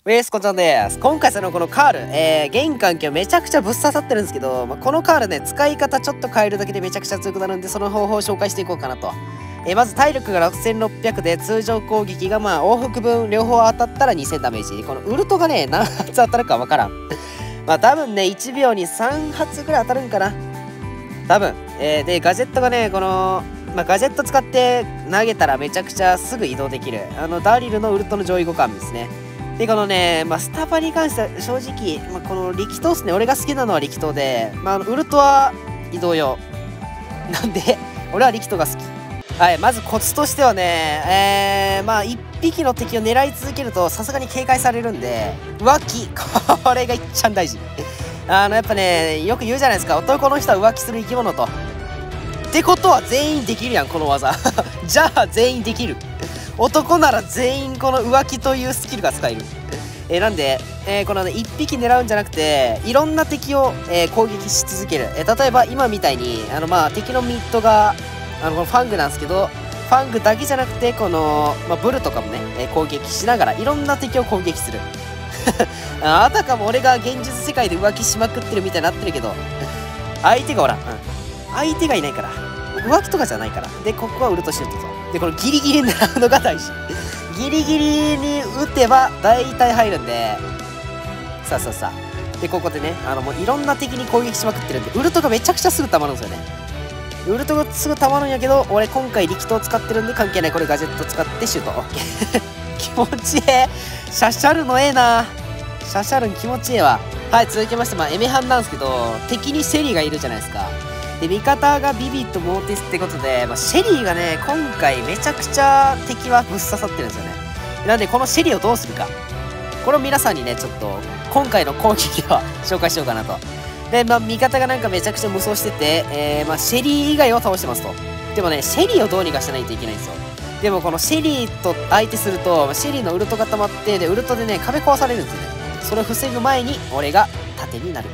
こちゃんです。今回このカール、玄関今日めちゃくちゃぶっ刺さってるんですけど、このカールね、使い方ちょっと変えるだけでめちゃくちゃ強くなるんで、その方法を紹介していこうかなと。まず体力が6600で、通常攻撃が往復分両方当たったら2000ダメージ。このウルトがね、何発当たるかわからん。多分ね、1秒に3発ぐらい当たるんかな。多分。で、ガジェットがね、ガジェット使って投げたらめちゃくちゃすぐ移動できる。ダーリルのウルトの上位互換ですね。で、このね、スタバに関しては正直、この力投っすね。俺が好きなのは力投で、ウルトは移動用。なんで、俺は力投が好き。はい、まずコツとしてはね、一匹の敵を狙い続けるとさすがに警戒されるんで、浮気。これが一番大事。やっぱね、よく言うじゃないですか。男の人は浮気する生き物と。ってことは全員できるやん、この技。じゃあ全員できる。男なら全員この浮気というスキルが使える。なんで、このね、1匹狙うんじゃなくて、いろんな敵を、攻撃し続ける。例えば今みたいに、敵のミッドが、このファングなんですけど、ファングだけじゃなくて、この、ブルとかもね、攻撃しながら、いろんな敵を攻撃する。あたかも俺が現実世界で浮気しまくってるみたいになってるけど、相手がおらん。相手がいないから。浮気とかじゃないから。で、ここはウルトシュートと。で、このギリギリ狙うのが大事。ギリギリに打てば大体入るんで、さあ。で、ここでね、もういろんな敵に攻撃しまくってるんで、ウルトがめちゃくちゃすぐ溜まるんですよね。ウルトがすぐ溜まるんやけど、俺今回力投使ってるんで関係ない。これガジェット使ってシュート。オッケー。気持ちいい。シャシャルのええな。シャシャルン気持ちいいわ。はい、続きまして、エメハンなんですけど、敵にシェリーがいるじゃないですか。で、味方がビビットモーティスってことで、シェリーがね、今回めちゃくちゃ敵はぶっ刺さってるんですよね。なんで、このシェリーをどうするか。これを皆さんにね、ちょっと、今回の攻撃では紹介しようかなと。で、味方がなんかめちゃくちゃ無双してて、シェリー以外を倒してますと。でもね、シェリーをどうにかしないといけないんですよ。でもこのシェリーと相手すると、シェリーのウルトが溜まって、で、ウルトでね、壁壊されるんですよね。それを防ぐ前に、俺が盾になる。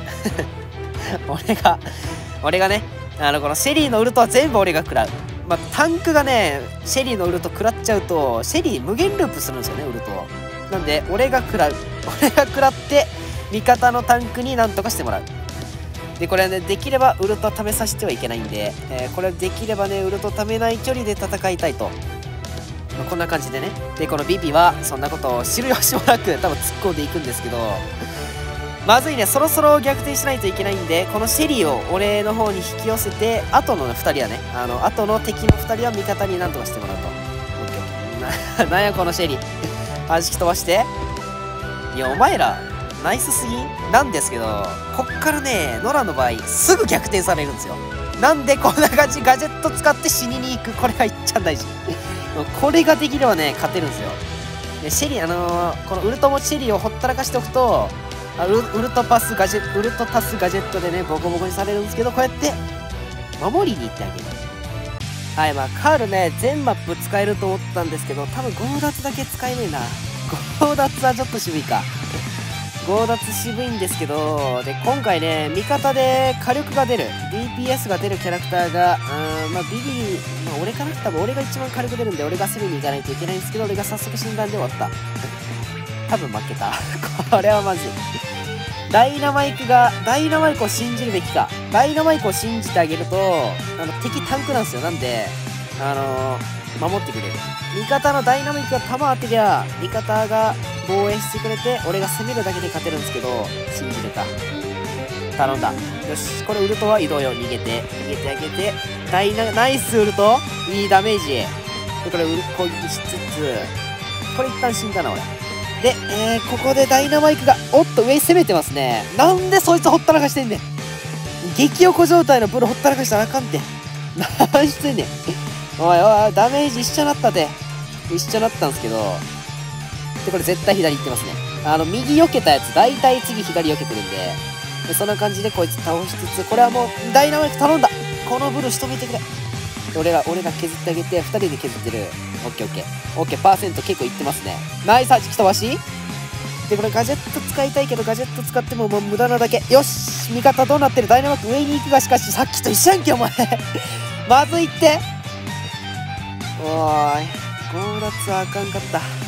俺がね、このシェリーのウルトは全部俺が食らう。タンクがね、シェリーのウルト食らっちゃうと、シェリー無限ループするんですよね、ウルトを。なんで、俺が食らう。俺が食らって、味方のタンクになんとかしてもらう。で、これはね、できればウルトは貯めさせてはいけないんで、これはできればね、ウルト貯めない距離で戦いたいと。こんな感じでね。で、このビビは、そんなことを知る由もなく、多分突っ込んでいくんですけど、まずいね、そろそろ逆転しないといけないんで、このシェリーを俺の方に引き寄せて、後の2人はね、後の敵の2人は味方になんとかしてもらうと。オッケーオッケー。なんやこのシェリー。弾き飛ばして。いや、お前ら、ナイスすぎなんですけど、こっからね、ノラの場合、すぐ逆転されるんですよ。なんでこんな感じ、ガジェット使って死にに行く。これがいっちゃ大事。これができればね、勝てるんですよ。で、シェリー、このウルト持ちシェリーをほったらかしておくと、ウルトタスガジェットでね、ボコボコにされるんですけど、こうやって、守りに行ってあげる。はい、カールね、全マップ使えると思ったんですけど、多分強奪だけ使えねえな。強奪はちょっと渋いか。強奪渋いんですけど、で、今回ね、味方で火力が出る、DPS が出るキャラクターが、ビビ、俺かな多分俺が一番火力出るんで、俺が攻めに行かないといけないんですけど、俺が早速死んだんで終わった。多分負けた。これはまずい。ダイナマイクを信じるべきか。ダイナマイクを信じてあげると、敵タンクなんですよ。なんで、守ってくれる。味方のダイナマイクが弾当てりゃ、味方が防衛してくれて、俺が攻めるだけで勝てるんですけど、信じれた。頼んだ。よし、これウルトは移動よ。逃げてあげて、ナイスウルトいいダメージ。で、これ攻撃しつつ、これ一旦死んだな、俺。で、ここでダイナマイクが、おっと、上攻めてますね。なんでそいつほったらかしてんねん。激横状態のブルほったらかしたらあかんて。何してんねん。おい、ダメージ一緒なったて。一緒なったんですけど、で、これ絶対左行ってますね。右避けたやつ、大体次左避けてるんで、そんな感じでこいつ倒しつつ、これはもう、ダイナマイク頼んだ。このブル仕留めてくれ。俺が削ってあげて、2人で削ってる。オッケーオッケー。オッケー、パーセント結構いってますね。ナイス弾き飛ばし。で、これガジェット使いたいけど、ガジェット使ってももう無駄なだけ。よし、味方どうなってる。ダイナマイク上に行くが、しかし、さっきと一緒やんけ、お前。まずいって。おーい。強奪はあかんかった。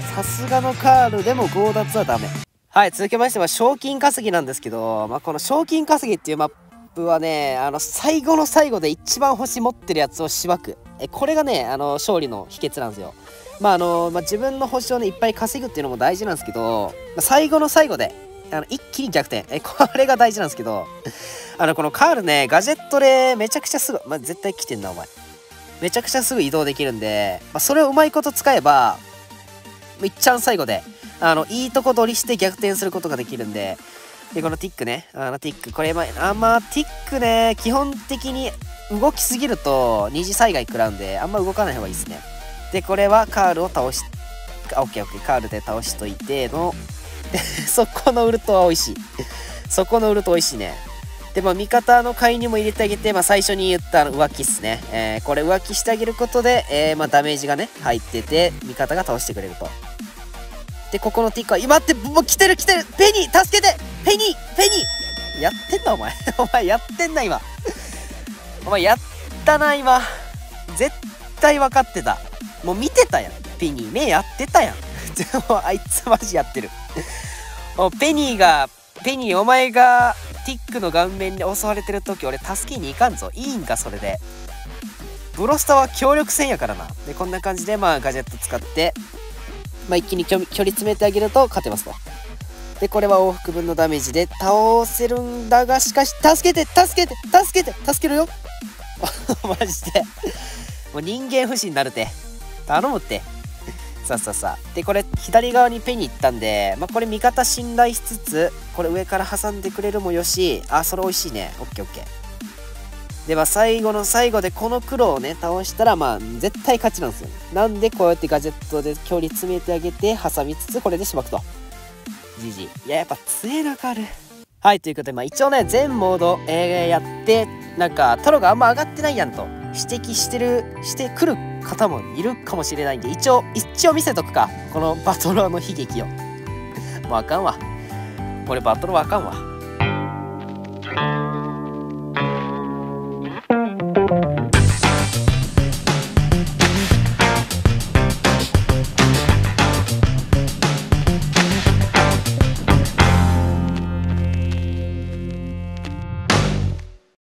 さすがのカールでも強奪はダメ。はい、続きましては賞金稼ぎなんですけど、この賞金稼ぎっていうマップはね、最後の最後で一番星持ってるやつをしばく。これがね、勝利の秘訣なんですよ。自分の星をね、いっぱい稼ぐっていうのも大事なんですけど、最後の最後で、一気に逆転。これが大事なんですけど、このカールね、ガジェットでめちゃくちゃすぐ、絶対来てんな、お前。めちゃくちゃすぐ移動できるんで、それをうまいこと使えば、いっちゃん最後で、いいとこ取りして逆転することができるんで、で、このティックね、ティック、これ、ティックね、基本的に動きすぎると二次災害食らうんで、あんま動かない方がいいですね。で、これはカールを倒し、オッケーオッケー、カールで倒しといての、そこのウルトは美味しい。そこのウルト美味しいね。で、味方の介入も入れてあげて、最初に言った浮気っすね。これ浮気してあげることで、ダメージがね、入ってて、味方が倒してくれると。で、ここのティックは、今って、もう来てるペニー助けてペニーやってんな、お前。お前やってんな、今。お前やったな、今。絶対分かってた。もう見てたやん。ペニー。目やってたやん。あいつマジやってる。ペニー、お前がティックの顔面に襲われてる時、俺助けに行かんぞ。いいんか、それで。ブロスタは協力戦やからな。で、こんな感じで、ガジェット使って、一気に距離詰めてあげると勝てますと。で、これは往復分のダメージで倒せるんだが、しかし、助けるよマジで。もう人間不信になるて。頼むって。さあ。で、これ、左側にペニー行ったんで、これ味方信頼しつつ、これ上から挟んでくれるもよし、それ美味しいね。オッケー。で、最後の最後でこの黒をね、倒したら、絶対勝ちなんですよね。なんで、こうやってガジェットで距離詰めてあげて、挟みつつ、これでしばくと。GG。いや、やっぱ強えな、カール。はい、ということで、一応ね、全モード、やって、トロがあんま上がってないやんと、指摘してくる方もいるかもしれないんで、一応見せとくか。このバトロの悲劇を。もうあかんわ。これバトロはあかんわ。